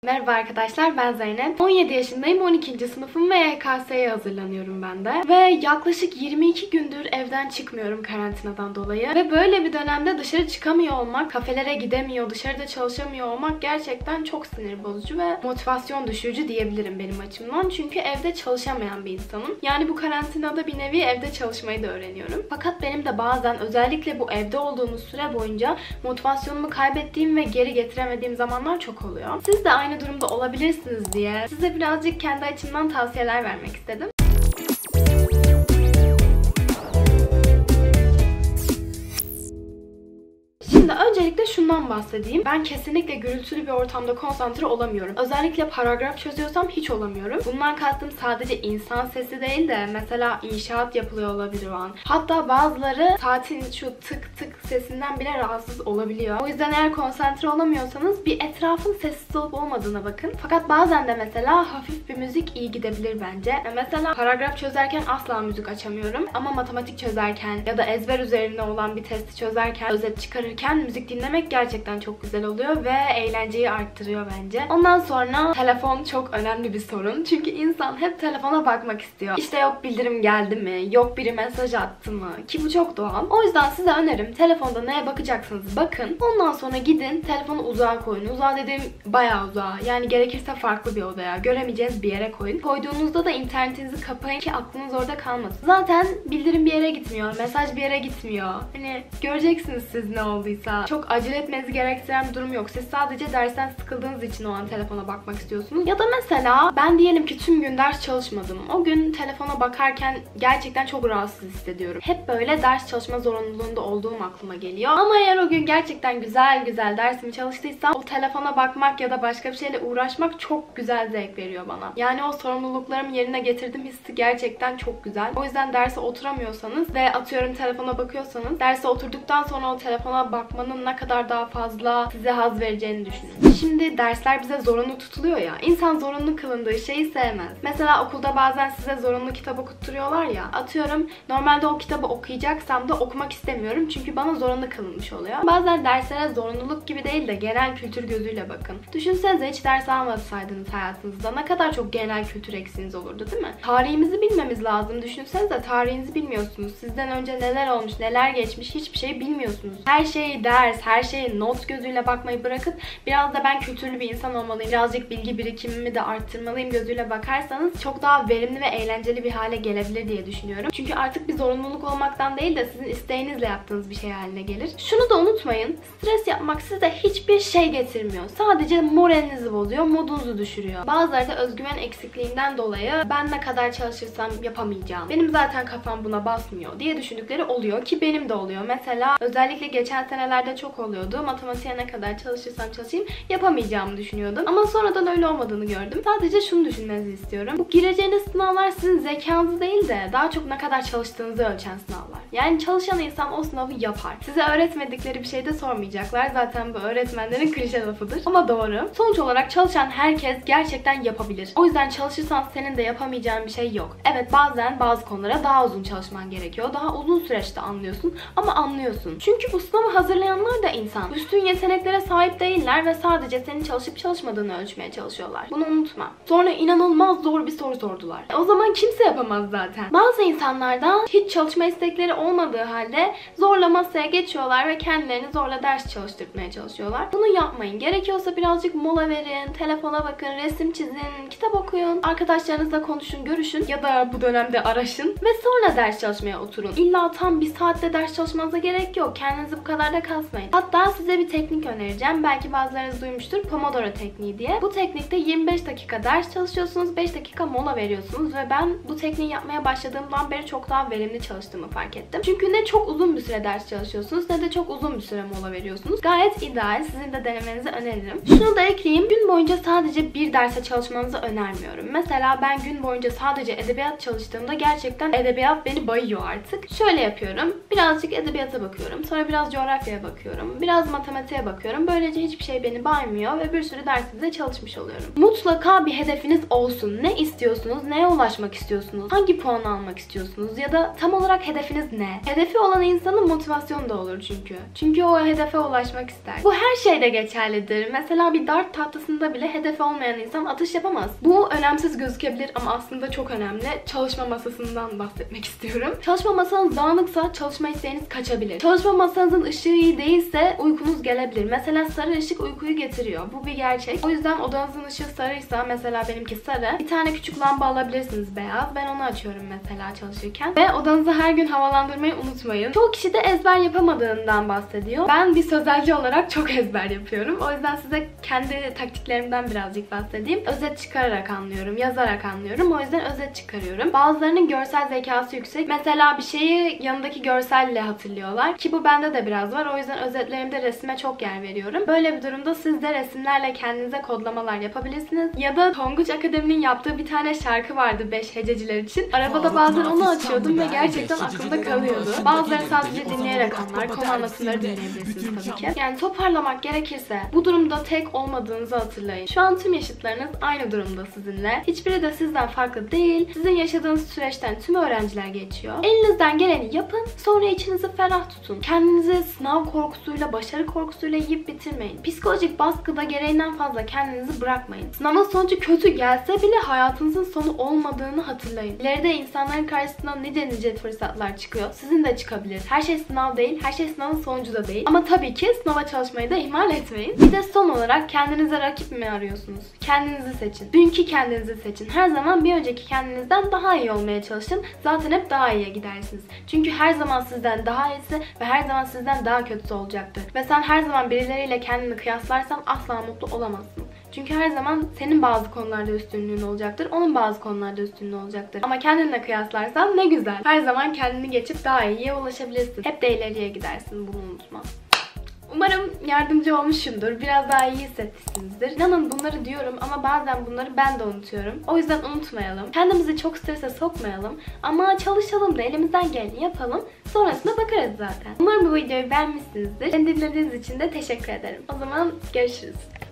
Merhaba arkadaşlar, ben Zeynep. 17 yaşındayım, 12. sınıfım ve YKS'ye hazırlanıyorum ben de. Ve yaklaşık 22 gündür evden çıkmıyorum karantinadan dolayı. Ve böyle bir dönemde dışarı çıkamıyor olmak, kafelere gidemiyor, dışarıda çalışamıyor olmak gerçekten çok sinir bozucu ve motivasyon düşürücü diyebilirim benim açımdan. Çünkü evde çalışamayan bir insanım. Yani bu karantinada bir nevi evde çalışmayı da öğreniyorum. Fakat benim de bazen özellikle bu evde olduğumuz süre boyunca motivasyonumu kaybettiğim ve geri getiremediğim zamanlar çok oluyor. Siz de aynı durumda olabilirsiniz diye size birazcık kendi açımdan tavsiyeler vermek istedim. Şimdi öncelikle şundan bahsedeyim. Ben kesinlikle gürültülü bir ortamda konsantre olamıyorum. Özellikle paragraf çözüyorsam hiç olamıyorum. Bundan kastım sadece insan sesi değil de mesela inşaat yapılıyor olabilir o an. Hatta bazıları saatin şu tık tık sesinden bile rahatsız olabiliyor. O yüzden eğer konsantre olamıyorsanız bir etrafın sessiz olup olmadığına bakın. Fakat bazen de mesela hafif bir müzik iyi gidebilir bence. Mesela paragraf çözerken asla müzik açamıyorum. Ama matematik çözerken ya da ezber üzerine olan bir testi çözerken, özet çıkarırken müzik dinlemek gerçekten çok güzel oluyor ve eğlenceyi arttırıyor bence. Ondan sonra telefon çok önemli bir sorun. Çünkü insan hep telefona bakmak istiyor. İşte yok bildirim geldi mi? Yok biri mesaj attı mı? Ki bu çok doğal. O yüzden size önerim telefonda neye bakacaksınız bakın. Ondan sonra gidin telefonu uzağa koyun. Uzağa dediğim bayağı uzağa. Yani gerekirse farklı bir odaya, göremeyeceğiniz bir yere koyun. Koyduğunuzda da internetinizi kapayın ki aklınız orada kalmasın. Zaten bildirim bir yere gitmiyor. Mesaj bir yere gitmiyor. Hani göreceksiniz siz ne olduysa. Çok acele etmenizi gerektiren bir durum yok. Siz sadece dersten sıkıldığınız için o an telefona bakmak istiyorsunuz. Ya da mesela ben diyelim ki tüm gün ders çalışmadım. O gün telefona bakarken gerçekten çok rahatsız hissediyorum. Hep böyle ders çalışma zorunluluğunda olduğum aklıma geliyor. Ama eğer o gün gerçekten güzel dersimi çalıştıysam o telefona bakmak ya da başka bir şeyle uğraşmak çok güzel zevk veriyor bana. Yani o sorumluluklarımı yerine getirdim hissi gerçekten çok güzel. O yüzden derse oturamıyorsanız ve atıyorum telefona bakıyorsanız derse oturduktan sonra o telefona bakmanın ne kadar daha fazla size haz vereceğini düşünün. Şimdi dersler bize zorunlu tutuluyor ya. İnsan zorunlu kılındığı şeyi sevmez. Mesela okulda bazen size zorunlu kitap okutturuyorlar ya. Atıyorum normalde o kitabı okuyacaksam da okumak istemiyorum. Çünkü bana zorunlu kılınmış oluyor. Bazen derslere zorunluluk gibi değil de genel kültür gözüyle bakın. Düşünsenize hiç ders almasaydınız hayatınızda ne kadar çok genel kültür eksiğiniz olurdu değil mi? Tarihimizi bilmemiz lazım. Düşünsenize tarihinizi bilmiyorsunuz. Sizden önce neler olmuş, neler geçmiş hiçbir şey bilmiyorsunuz. Her şey ders, her şeye not gözüyle bakmayı bırakıp biraz da ben kültürlü bir insan olmalıyım, birazcık bilgi birikimimi de arttırmalıyım gözüyle bakarsanız çok daha verimli ve eğlenceli bir hale gelebilir diye düşünüyorum. Çünkü artık bir zorunluluk olmaktan değil de sizin isteğinizle yaptığınız bir şey haline gelir. Şunu da unutmayın, stres yapmak size hiçbir şey getirmiyor. Sadece moralinizi bozuyor, modunuzu düşürüyor. Bazıları da özgüven eksikliğinden dolayı ben ne kadar çalışırsam yapamayacağım, benim zaten kafam buna basmıyor diye düşündükleri oluyor ki benim de oluyor. Mesela özellikle geçen senelerde çok oluyordu. Matematiğe ne kadar çalışırsam çalışayım yapamayacağımı düşünüyordum. Ama sonradan öyle olmadığını gördüm. Sadece şunu düşünmenizi istiyorum. Bu gireceğiniz sınavlar sizin zekanızı değil de daha çok ne kadar çalıştığınızı ölçen sınavlar. Yani çalışan insan o sınavı yapar. Size öğretmedikleri bir şey de sormayacaklar. Zaten bu öğretmenlerin klişe lafıdır. Ama doğru. Sonuç olarak çalışan herkes gerçekten yapabilir. O yüzden çalışırsan senin de yapamayacağın bir şey yok. Evet bazen bazı konulara daha uzun çalışman gerekiyor. Daha uzun süreçte anlıyorsun. Ama anlıyorsun. Çünkü bu sınavı hazırlayanlar da insan. Üstün yeteneklere sahip değiller ve sadece senin çalışıp çalışmadığını ölçmeye çalışıyorlar. Bunu unutma. Sonra inanılmaz zor bir soru sordular. O zaman kimse yapamaz zaten. Bazı insanlarda hiç çalışma istekleri olmadığı halde zorla masaya geçiyorlar ve kendilerini zorla ders çalıştırmaya çalışıyorlar. Bunu yapmayın. Gerekiyorsa birazcık mola verin, telefona bakın, resim çizin, kitap okuyun, arkadaşlarınızla konuşun, görüşün ya da bu dönemde araşın ve sonra ders çalışmaya oturun. İlla tam bir saatte ders çalışmanıza gerek yok. Kendinizi bu kadar da kasmayın. Hatta size bir teknik önereceğim. Belki bazılarınız duymuştur. Pomodoro tekniği diye. Bu teknikte 25 dakika ders çalışıyorsunuz, 5 dakika mola veriyorsunuz ve ben bu tekniği yapmaya başladığımdan beri çok daha verimli çalıştığımı fark ettim. Çünkü ne çok uzun bir süre ders çalışıyorsunuz ne de çok uzun bir süre mola veriyorsunuz. Gayet ideal. Sizin de denemenizi öneririm. Şunu da ekleyeyim. Gün boyunca sadece bir derse çalışmanızı önermiyorum. Mesela ben gün boyunca sadece edebiyat çalıştığımda gerçekten edebiyat beni bayıyor artık. Şöyle yapıyorum. Birazcık edebiyata bakıyorum. Sonra biraz coğrafyaya bakıyorum. biraz matematiğe bakıyorum. Böylece hiçbir şey beni baymıyor ve bir sürü derste çalışmış oluyorum. Mutlaka bir hedefiniz olsun. Ne istiyorsunuz? Neye ulaşmak istiyorsunuz? Hangi puan almak istiyorsunuz? Ya da tam olarak hedefiniz ne? Hedefi olan insanın motivasyonu da olur çünkü. Çünkü o hedefe ulaşmak ister. Bu her şeyde geçerlidir. Mesela bir dart tahtasında bile hedefi olmayan insan atış yapamaz. Bu önemsiz gözükebilir ama aslında çok önemli. Çalışma masasından bahsetmek istiyorum. Çalışma masanız dağınıksa çalışma isteğiniz kaçabilir. Çalışma masanızın ışığı iyi değilse uykunuz gelebilir. Mesela sarı ışık uykuyu getiriyor. Bu bir gerçek. O yüzden odanızın ışığı sarıysa, mesela benimki sarı, bir tane küçük lamba alabilirsiniz beyaz. Ben onu açıyorum mesela çalışırken. Ve odanızı her gün havalandırmayı unutmayın. Çoğu kişi de ezber yapamadığından bahsediyor. Ben bir sözelci olarak çok ezber yapıyorum. O yüzden size kendi taktiklerimden birazcık bahsedeyim. Özet çıkararak anlıyorum, yazarak anlıyorum. O yüzden özet çıkarıyorum. Bazılarının görsel zekası yüksek. Mesela bir şeyi yanındaki görselle hatırlıyorlar. Ki bu bende de biraz var. O yüzden özetlerimde resme çok yer veriyorum. Böyle bir durumda siz de resimlerle kendinize kodlamalar yapabilirsiniz. Ya da Tonguç Akademi'nin yaptığı bir tane şarkı vardı 5 hececiler için. Arabada bazen onu açıyordum ve gerçekten aklımda kalıyordu. Bazıları sadece dinleyerek anlar. Konu anlatımları dinleyebilirsiniz tabii ki. Yani toparlamak gerekirse bu durumda tek olmadığınızı hatırlayın. Şu an tüm yaşıtlarınız aynı durumda sizinle. Hiçbiri de sizden farklı değil. Sizin yaşadığınız süreçten tüm öğrenciler geçiyor. Elinizden geleni yapın. Sonra içinizi ferah tutun. Kendinizi sınav korkusuyla, başarı korkusuyla yiyip bitirmeyin. Psikolojik baskıda gereğinden fazla kendinizi bırakmayın. Sınavın sonucu kötü gelse bile hayatınızın sonu olmadığını hatırlayın. İleride insanların karşısına nice fırsatlar çıkıyor. Sizin de çıkabilir. Her şey sınav değil. Her şey sınavın sonucu da değil. Ama tabii ki sınava çalışmayı da ihmal etmeyin. Bir de son olarak kendinize rakip mi arıyorsunuz? Kendinizi seçin. Dünkü kendinizi seçin. Her zaman bir önceki kendinizden daha iyi olmaya çalışın. Zaten hep daha iyiye gidersiniz. Çünkü her zaman sizden daha iyisi ve her zaman sizden daha kötüsü olacaktır. Ve sen her zaman birileriyle kendini kıyaslarsan asla mutlu olamazsın. Çünkü her zaman senin bazı konularda üstünlüğün olacaktır. Onun bazı konularda üstünlüğü olacaktır. Ama kendinle kıyaslarsan ne güzel. Her zaman kendini geçip daha iyiye ulaşabilirsin. Hep de ileriye gidersin. Bunu unutma. Umarım yardımcı olmuşumdur. Biraz daha iyi hissetmişsinizdir. İnanın bunları diyorum ama bazen bunları ben de unutuyorum. O yüzden unutmayalım. Kendimizi çok strese sokmayalım. Ama çalışalım da elimizden geleni yapalım. Sonrasında bakarız zaten. Umarım bu videoyu beğenmişsinizdir. Beni dinlediğiniz için de teşekkür ederim. O zaman görüşürüz.